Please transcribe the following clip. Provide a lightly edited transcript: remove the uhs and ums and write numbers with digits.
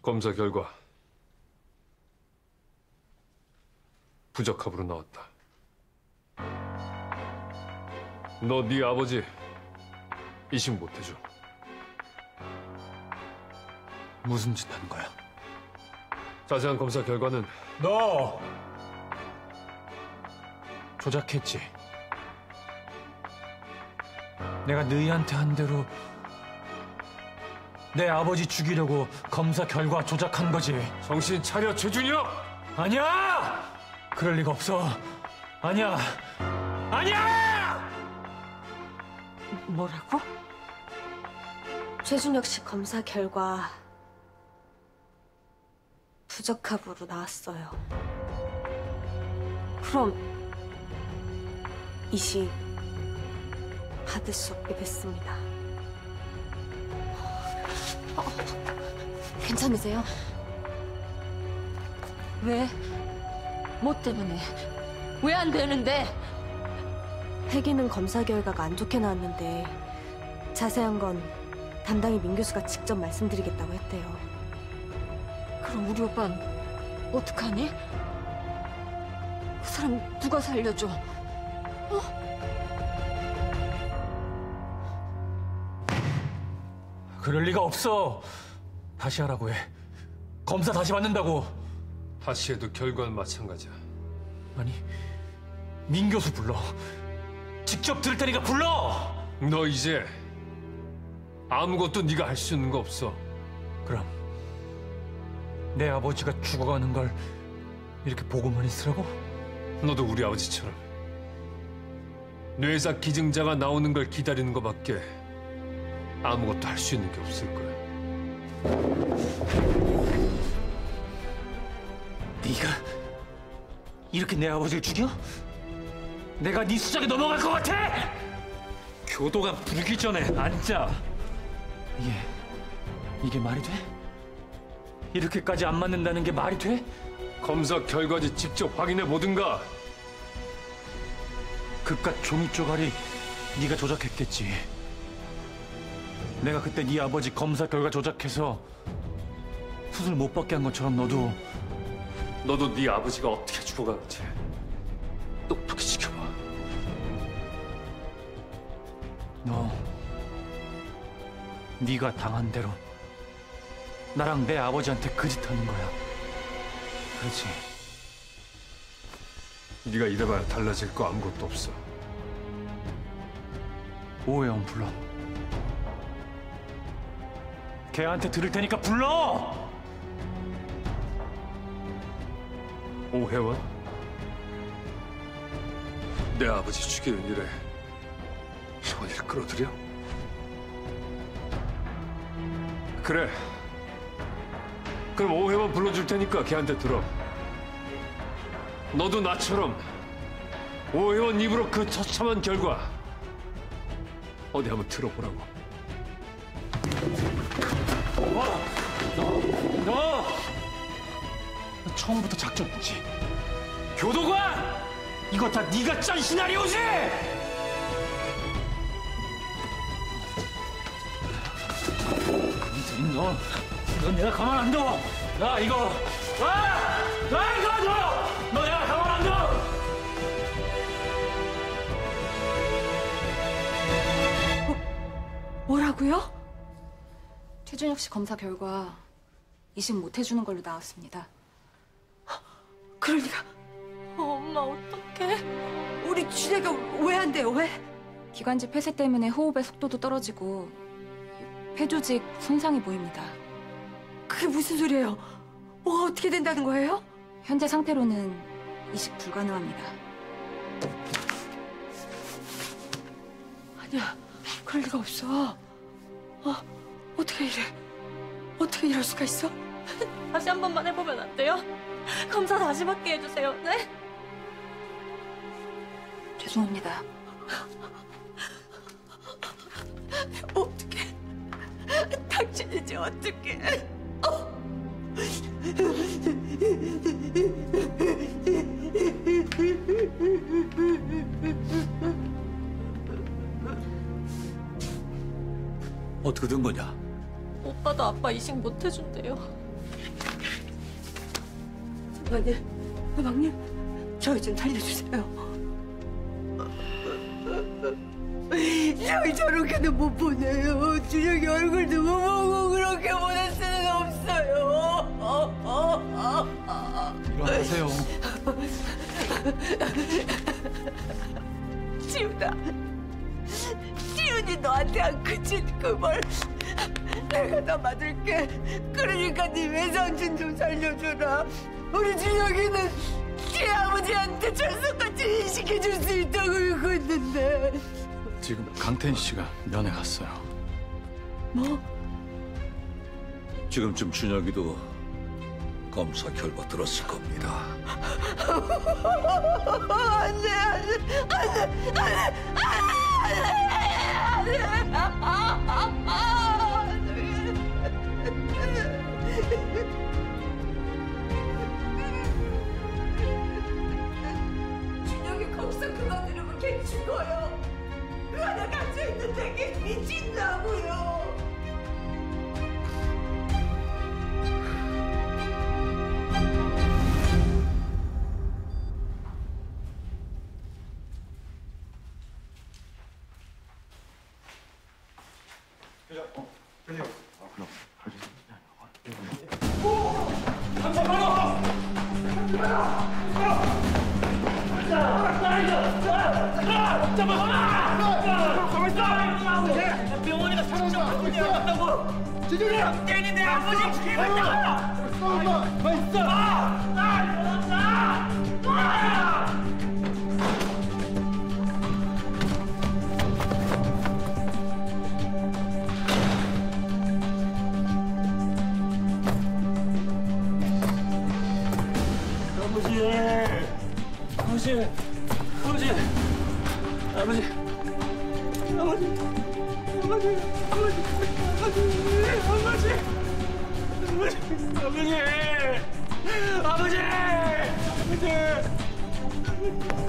검사 결과 부적합으로 나왔다. 너 네 아버지 이식 못해줘. 무슨 짓 하는 거야? 자세한 검사 결과는 너 조작했지? 내가 너희한테 한 대로 내 아버지 죽이려고 검사 결과 조작한 거지. 정신 차려, 최준혁! 아니야! 그럴 리가 없어. 아니야! 아니야! 뭐라고? 최준혁 씨 검사 결과 부적합으로 나왔어요. 그럼 이식 받을 수 없게 됐습니다. 괜찮으세요? 왜? 뭐 때문에? 왜 안 되는데? 혜기는 검사 결과가 안 좋게 나왔는데 자세한 건 담당인 민 교수가 직접 말씀드리겠다고 했대요. 그럼 우리 오빠는 어떡하니? 그 사람 누가 살려줘? 그럴 리가 없어. 다시 하라고 해. 검사 다시 받는다고. 다시 해도 결과는 마찬가지야. 아니, 민 교수 불러. 직접 들을 테니까 불러! 너 이제 아무것도 네가 할 수 있는 거 없어. 그럼 내 아버지가 죽어가는 걸 이렇게 보고만 있으라고? 너도 우리 아버지처럼 뇌사 기증자가 나오는 걸 기다리는 것밖에 아무것도 할 수 있는 게 없을 거야. 네가 이렇게 내 아버지를 죽여? 내가 네 수작에 넘어갈 것 같아? 교도관 부르기 전에 앉아. 이게 말이 돼? 이렇게까지 안 맞는다는 게 말이 돼? 검사 결과지 직접 확인해 보든가. 그깟 종이 쪼가리 네가 조작했겠지. 내가 그때 네 아버지 검사 결과 조작해서 수술 못 받게 한 것처럼 너도 네 아버지가 어떻게 죽어가는지 똑똑히 지켜봐. 너 네가 당한 대로 나랑 내 아버지한테 그 짓 하는 거야. 그렇지? 네가 이래봐야 달라질 거 아무것도 없어. 오해원 불러. 걔한테 들을 테니까 불러! 오해원? 내 아버지 죽이는 일에 손을 끌어들여? 그래. 그럼 오해원 불러줄 테니까 걔한테 들어. 너도 나처럼 오해원 입으로 그 처참한 결과 어디 한번 들어보라고. 너 처음부터 작전이지. 교도관! 이거 다 네가 짠 시나리오지! 너 내가 가만 안 둬! 나 이거 너 내가 가만 안 둬! 뭐라고요? 최준혁 씨 검사 결과 이식 못 해주는 걸로 나왔습니다. 그럴 리가. 엄마 어떡해? 우리 준혁이가 왜 안 돼요? 왜? 기관지 폐쇄 때문에 호흡의 속도도 떨어지고 폐조직 손상이 보입니다. 그게 무슨 소리예요? 뭐가 어떻게 된다는 거예요? 현재 상태로는 이식 불가능합니다. 아니야, 그럴 리가 없어. 어떻게 이래? 어떻게 이럴 수가 있어? 다시 한 번만 해보면 안 돼요? 검사 다시 받게 해주세요, 네? 죄송합니다. 어떡해. 당신이지, 어떡해. 어떻게 된 거냐? 오빠도 아빠 이식 못 해준대요. 어머님, 저희 좀 살려주세요. 저희 저렇게는 못 보내요. 준혁이 얼굴도 못 보고 그렇게 보낼 수는 없어요. 일어나세요. 지훈아, 지훈이 너한테 안 그친 그 말 내가 다 받을게. 그러니까 네 외삼촌 좀 살려줘라. 우리 준혁이는 지 아버지한테 철석같이 인식해줄 수 있다고 믿고 있는데. 지금 강태인 씨가 면회 갔어요. 뭐? 지금쯤 준혁이도 검사 결과 들었을 겁니다. 안돼, 준혁이 거기서 그만 들으면 걔 죽어요. 그 안에 갇혀있는데 걔 미친다고요. 아버지!